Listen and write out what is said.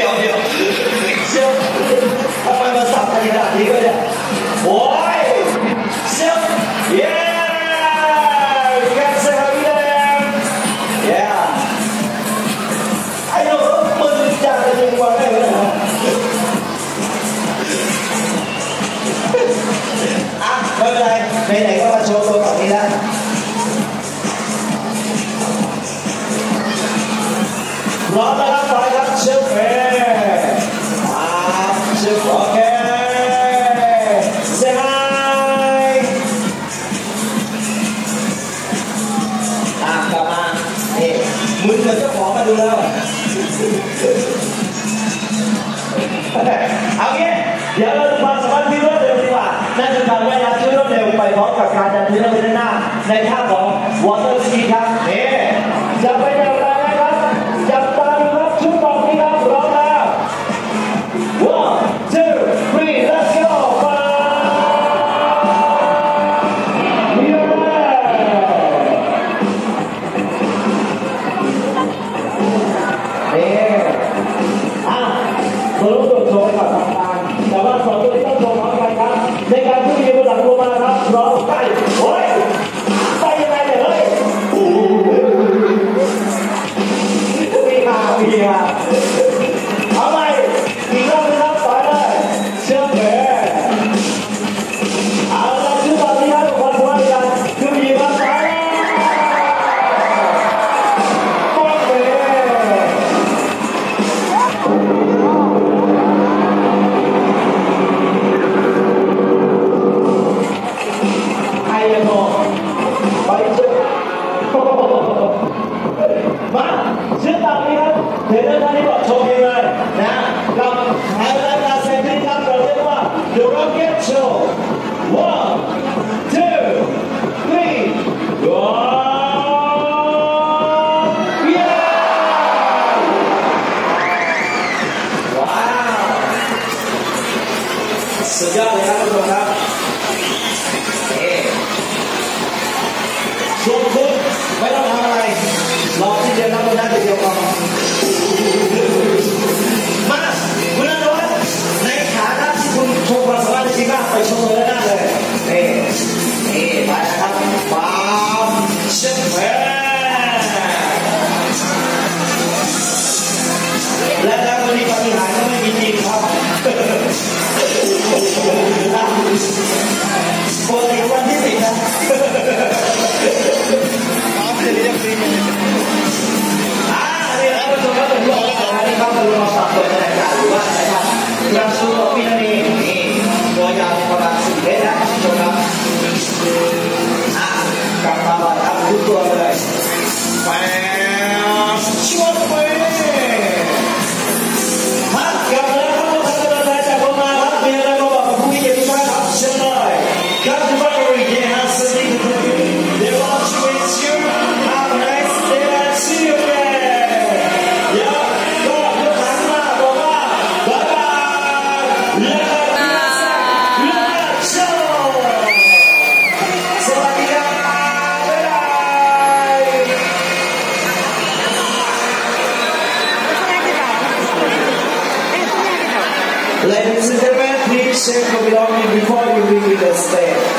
ดี๋ยวเชื่อทำไมมาสับขนาดนี้ก็เนี่ยโอ้ยเชื่อเย้กันเสียเลยเย้ไอ้เรามึงจะอะไรยังวะไม่รู้นะอ่ะไม่เป็นไรไหนๆก็มาโชว์ตัวแบบนี้แล้วพร้อมแล้วครับไปครับเชฟเฟ่เชฟโอเคเซฮายกลับมานี่มึงเหมือนเจ้าของมาดูแล้วเอางี้เดี๋ยวเราดูความสามารถที่รวดเร็วดีกว่านั่นคือการว่ายน้ำที่รวดเร็วไปพร้อมกับการดันพื้นไปด้านหน้าในท่าของ water ski ครับนี่จะไปเร็วได้ไหมครับจับตาดูครับชุดต่อไปครับพร้อมแล้ว one two three let's go ตัวลูกโดดโชว์กับต่างๆแต่ว่าสองตัวนี้ต้องโชว์พร้อมกันครับในการที่มีบนหลังลงมาครับพร้อมไปโอ้ยไปยังไงเนี่ยเฮ้ยมีมาเอาไปอีกรอบนึงครับไปเลยเชื่อมเลยเอาละชื่อตอนนี้ครับคนว่าอย่างคือมีมาไปโอเคมาชื่อตามนี้ครับเดี๋ยวท่านนี้บอกโชว์เพลงเลยนะกับไฮไลท์การแสดงครับเราเรียกว่า The Rocket Show 1 2 3 go เย้ว้าวสุดยอดเลยครับทุกคนครับส่วนคุณไม่ต้องทำอะไรรอที่เดียวนับบนหน้าเดียวก่อนมาคุณนวัดในฐานะที่คุณโชว์ความสามารถจริงมากไปโชว์เลยหน้าเลยนี่ไปนะครับปั๊มเช็ดแผลและแล้ววันนี้ปฏิหารก็ไม่มีจริงครับปกติวันที่10นะนี่เราจะมาดูอันนี้ครับเราสับตัวในรายการหรือว่าอะไรครับเราสู้กับพี่นี่ตัวยาวประมาณ10 เมตรนะชมครับกลับมาบ้านครับทุกตัวเลยแปช่วยไปฮัทกลับมาแล้วครับท่านประธานจากผมมาครับมีอะไรมาบอกกับผู้ที่เกี่ยวข้องครับเชิญเลยครับทุกคนบริเวณฮัทสวัสดีครับเดี๋ยวเราช่วยชิวhave a nice day and see you again Ladies and gentlemen, please check your belongings before you leave the stage.